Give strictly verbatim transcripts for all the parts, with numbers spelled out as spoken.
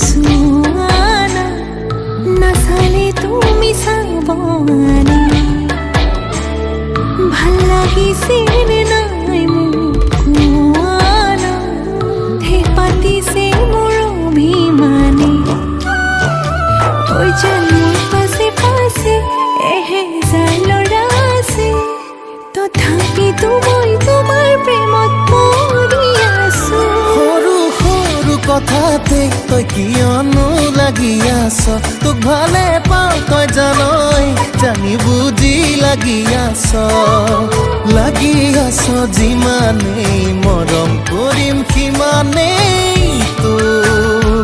सुआना नाचाले तुमी चाबने ভাল লাগিছে নাই মোক কোৱানা হে পাতিছে মোৰ অভিমানে ঐ জন্মৰ পাছে পাছে এহেজাৰ ল'ৰা আছে তথাপিতো মই তোমাৰ প্ৰেমত পৰি আছো সৰু সৰু কথাতে তই কিয়নো লাগি আছ তোক ভালে পাওঁ তই জানই জানি বুজি লাগি আছ লাগি আছ যিমানেই মৰম কৰিম সিমানেই তোক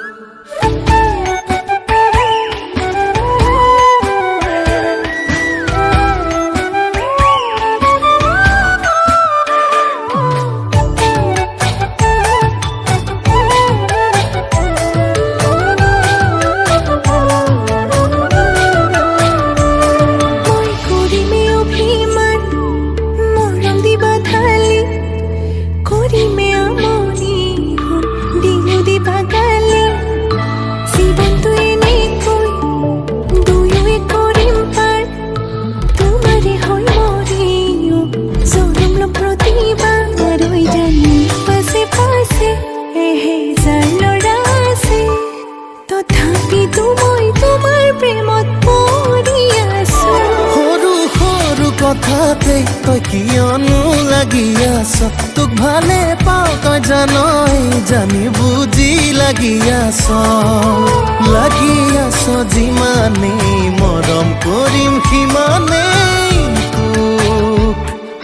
কথাতে তই কিয়নো লাগি আছ তোক ভালে পাওঁ তই জানই জানি বুজি লাগি আছ লাগি আছ যিমানেই মৰম কৰিম সিমানেই তোক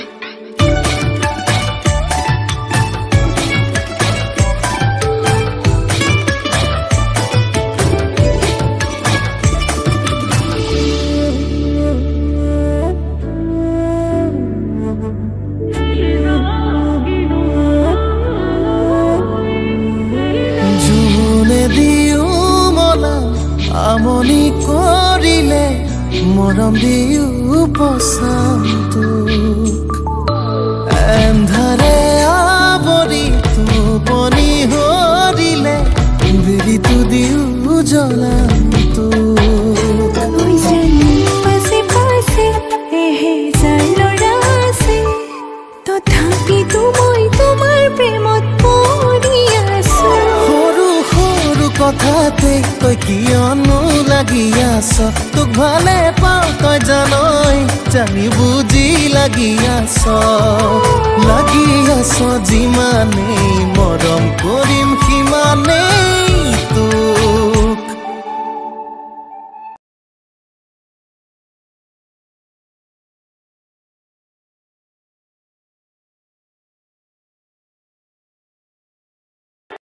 আমনি কৰিলে মৰম দিও পচান্তোক এন্ধাৰে আৱৰি টোপনি হৰিলে বিৰিটো দিও জ্বলান্তোক পাছে পাছে এহেজাৰ ল'ৰা আছে তথাপিতো মই তোমাৰ প্ৰেমত পৰি আছো সৰু সৰু কথাতে তই কিয়নো লাগি আছ তোক ভালে পাওঁ তই জানই জানি বুজি লাগি আছ লাগি আছ যিমানেই